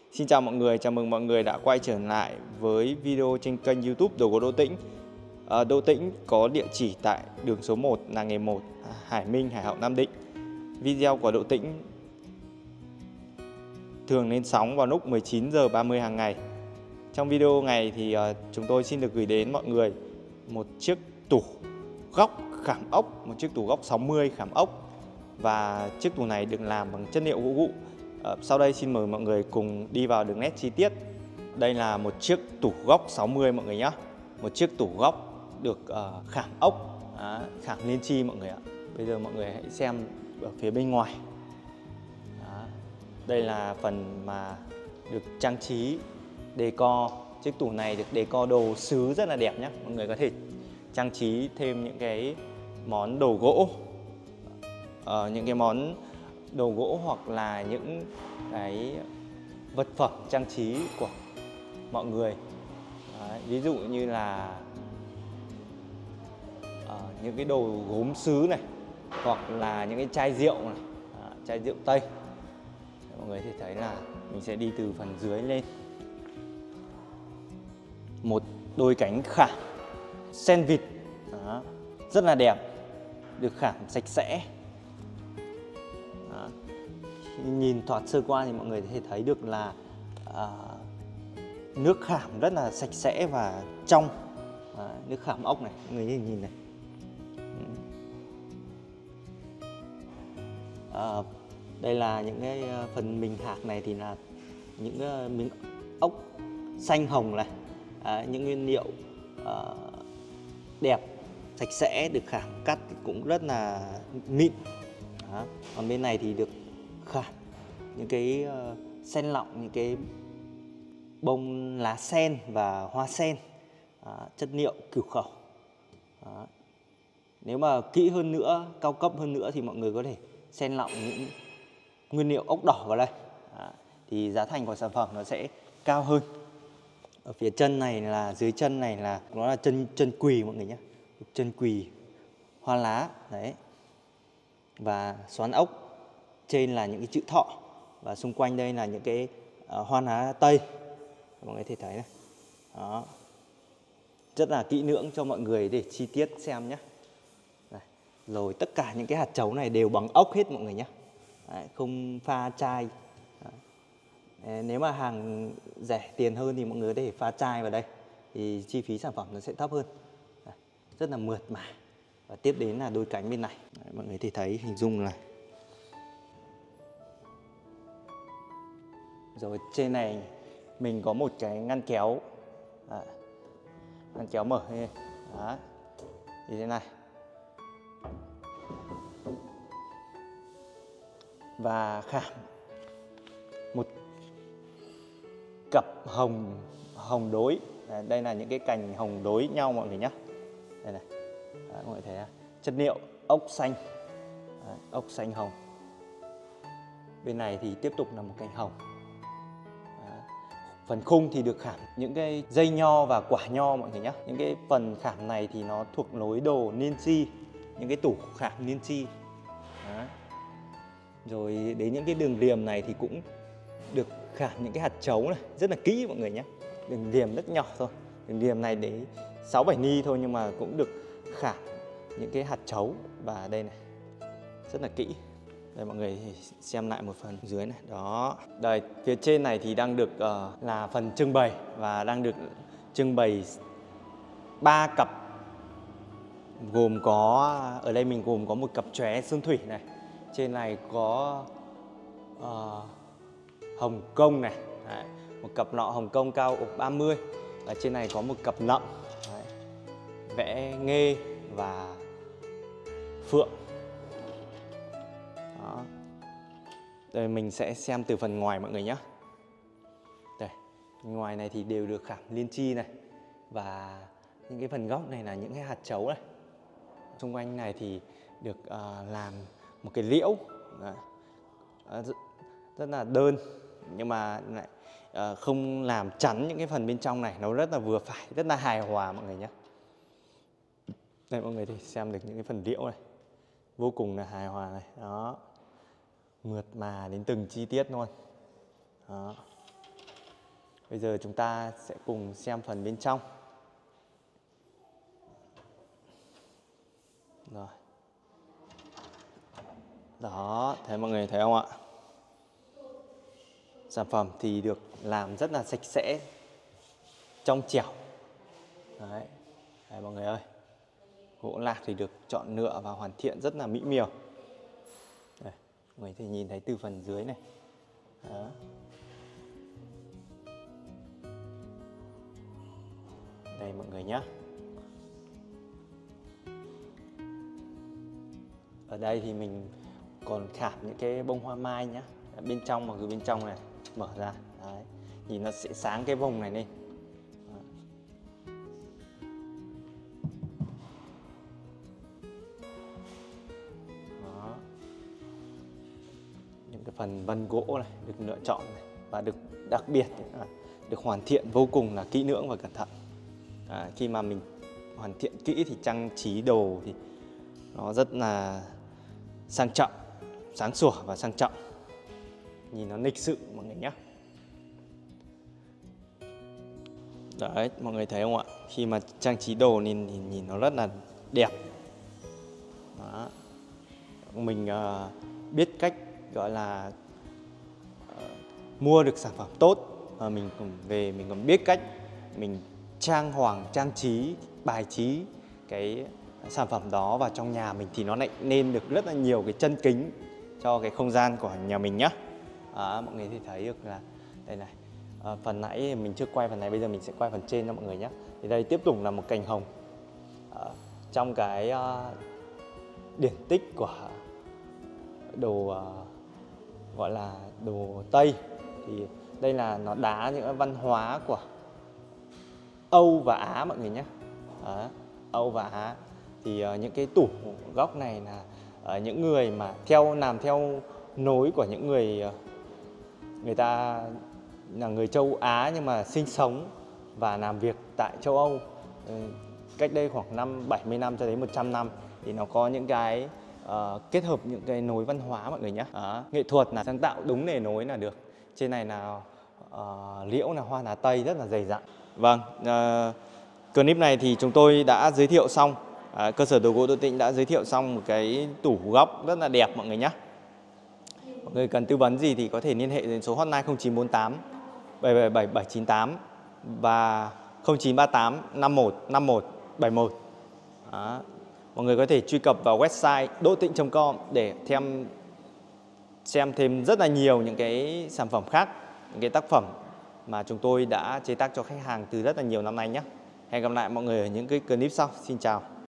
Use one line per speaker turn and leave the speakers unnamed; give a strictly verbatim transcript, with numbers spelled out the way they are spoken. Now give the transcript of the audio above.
Xin chào mọi người, chào mừng mọi người đã quay trở lại với video trên kênh YouTube Đồ Gỗ Đỗ Tĩnh. à, Đỗ Tĩnh có địa chỉ tại đường số một, làng nghề một, Hải Minh, Hải Hậu, Nam Định. Video của Đỗ Tĩnh thường lên sóng vào lúc mười chín giờ ba mươi hàng ngày. Trong video này thì uh, chúng tôi xin được gửi đến mọi người một chiếc tủ góc khảm ốc, một chiếc tủ góc sáu mươi khảm ốc. Và chiếc tủ này được làm bằng chất liệu gỗ gụ. uh, Sau đây xin mời mọi người cùng đi vào đường nét chi tiết. Đây là một chiếc tủ góc sáu mươi mọi người nhé. Một chiếc tủ góc được uh, khảm ốc, à, khảm liên chi mọi người ạ. Bây giờ mọi người hãy xem ở phía bên ngoài. Đó. Đây là phần mà được trang trí decor. Chiếc tủ này được decor đồ sứ rất là đẹp nhé. Mọi người có thể trang trí thêm những cái món đồ gỗ, uh, những cái món đồ gỗ hoặc là những cái vật phẩm trang trí của mọi người. Đấy, ví dụ như là uh, những cái đồ gốm sứ này, hoặc là những cái chai rượu này, à, chai rượu Tây. Mọi người thì thấy là mình sẽ đi từ phần dưới lên. Một đôi cánh khảm sen vịt, đó, rất là đẹp, được khảm sạch sẽ. Đó. Nhìn thoạt sơ qua thì mọi người có thể thấy được là à, nước khảm rất là sạch sẽ và trong. À, nước khảm ốc này, mọi người nhìn này. À, đây là những cái phần mình hạc này thì là những uh, miếng ốc xanh hồng này, à, những nguyên liệu uh, đẹp, sạch sẽ, được khảm cắt cũng rất là mịn. Đó. Còn bên này thì được khảm những cái uh, sen lọng, những cái bông lá sen và hoa sen, à, chất liệu cửu khẩu. Đó. Nếu mà kỹ hơn nữa, cao cấp hơn nữa thì mọi người có thể xen lọng những nguyên liệu ốc đỏ vào đây. Đó. Thì giá thành của sản phẩm nó sẽ cao hơn. Ở phía chân này là dưới chân này là nó là chân chân quỳ mọi người nhé, chân quỳ hoa lá đấy, và xoắn ốc. Trên là những cái chữ thọ, và xung quanh đây là những cái uh, hoa lá Tây, mọi người có thể thấy này. Đó, rất là kỹ lưỡng cho mọi người để chi tiết xem nhé. Này. Rồi tất cả những cái hạt trấu này đều bằng ốc hết mọi người nhé. Đấy, không pha chai. Đấy, nếu mà hàng rẻ tiền hơn thì mọi người có thể pha chai vào đây, thì chi phí sản phẩm nó sẽ thấp hơn. Đấy, rất là mượt mà. Và tiếp đến là đôi cánh bên này. Đấy, mọi người thì thấy hình dung là. Rồi trên này mình có một cái ngăn kéo. Đấy, ngăn kéo mở đây. Đấy, như thế này. Và khảm một cặp hồng hồng đối. Đấy, đây là những cái cành hồng đối nhau mọi người nhé. Đây này. Đấy, mọi người thấy chất liệu ốc xanh. Đấy, ốc xanh hồng. Bên này thì tiếp tục là một cành hồng. Đấy. Phần khung thì được khảm những cái dây nho và quả nho mọi người nhé. Những cái phần khảm này thì nó thuộc lối đồ niên chi, những cái tủ khảm niên chi. Đấy. Rồi đến những cái đường liềm này thì cũng được khảm những cái hạt trấu này rất là kỹ mọi người nhé. Đường liềm rất nhỏ thôi, đường liềm này đến sáu bảy ni thôi, nhưng mà cũng được khảm những cái hạt trấu. Và đây này, rất là kỹ. Đây mọi người xem lại một phần dưới này. Đó, đây phía trên này thì đang được uh, là phần trưng bày, và đang được trưng bày ba cặp, gồm có ở đây mình gồm có một cặp chóe sơn thủy này, trên này có uh, hồng công này. Đấy, một cặp lọ hồng công cao ục ba mươi, và trên này có một cặp nậm. Đấy, vẽ nghê và phượng. Đó. Đây mình sẽ xem từ phần ngoài mọi người nhé. Đây, ngoài này thì đều được khảm liên chi này, và những cái phần góc này là những cái hạt trấu này. Xung quanh này thì được uh, làm một cái liễu. Đấy. Rất, rất là đơn, nhưng mà lại uh, không làm chắn những cái phần bên trong này, nó rất là vừa phải, rất là hài hòa mọi người nhé. Đây mọi người thì xem được những cái phần liễu này, vô cùng là hài hòa này. Đó, mượt mà đến từng chi tiết luôn. Đó. Bây giờ chúng ta sẽ cùng xem phần bên trong. Rồi. Đó, thấy mọi người thấy không ạ? Sản phẩm thì được làm rất là sạch sẽ, trong trẻo. Đấy, đấy mọi người ơi. Gỗ lạc thì được chọn lựa và hoàn thiện rất là mỹ miều. Đây, mọi người có thể nhìn thấy từ phần dưới này. Đó. Đây mọi người nhé. Ở đây thì mình còn khảm những cái bông hoa mai nhé. Bên trong, mặc dù bên trong này mở ra, đấy, nhìn nó sẽ sáng cái vùng này lên. Đó. Những cái phần vân gỗ này được lựa chọn này, và được đặc biệt được hoàn thiện vô cùng là kỹ lưỡng và cẩn thận. À, khi mà mình hoàn thiện kỹ thì trang trí đồ thì nó rất là sang trọng, sáng sủa và sang trọng, nhìn nó lịch sự mọi người nhé. Đấy, mọi người thấy không ạ? Khi mà trang trí đồ nhìn nhìn, nhìn nó rất là đẹp. Đó. Mình uh, biết cách gọi là uh, mua được sản phẩm tốt, và mình cũng về mình còn biết cách mình trang hoàng, trang trí, bài trí cái sản phẩm đó vào trong nhà mình, thì nó lại nên được rất là nhiều cái chân kính cho cái không gian của nhà mình nhé. Đó, mọi người thì thấy được là đây này, à, phần nãy mình chưa quay phần này, bây giờ mình sẽ quay phần trên cho mọi người nhé. Thì đây tiếp tục là một cành hồng. À, trong cái uh, điển tích của đồ uh, gọi là đồ Tây, thì đây là nó đá những văn hóa của Âu và Á mọi người nhé. Đó, Âu và Á thì uh, những cái tủ góc này là uh, những người mà theo làm theo nối của những người uh, người ta là người châu Á nhưng mà sinh sống và làm việc tại châu Âu uh, cách đây khoảng năm bảy mươi năm cho đến một trăm năm, thì nó có những cái uh, kết hợp những cái nối văn hóa mọi người nhé. Đó, nghệ thuật là sáng tạo đúng nề nối là được. Trên này là uh, liễu là hoa lá Tây rất là dày dặn. Vâng, uh, clip này thì chúng tôi đã giới thiệu xong, uh, cơ sở đồ gỗ Đỗ Tĩnh đã giới thiệu xong một cái tủ góc rất là đẹp mọi người nhé. Mọi người cần tư vấn gì thì có thể liên hệ đến số hotline không chín bốn tám bảy bảy bảy bảy chín tám và không chín ba tám năm một năm một bảy một. Đó. Mọi người có thể truy cập vào website đỗ tĩnh chấm com để thêm xem thêm rất là nhiều những cái sản phẩm khác, những cái tác phẩm mà chúng tôi đã chế tác cho khách hàng từ rất là nhiều năm nay nhé. Hẹn gặp lại mọi người ở những cái clip sau. Xin chào.